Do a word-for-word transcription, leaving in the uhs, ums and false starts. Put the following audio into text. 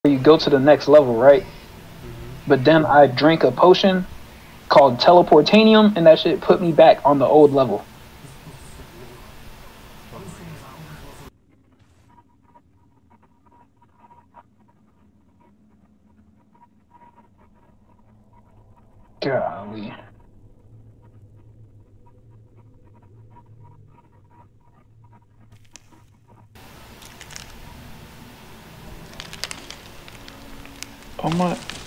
you go to the next level, right? But then I drank a potion called Teleportanium, and that shit put me back on the old level. Golly. Oh my.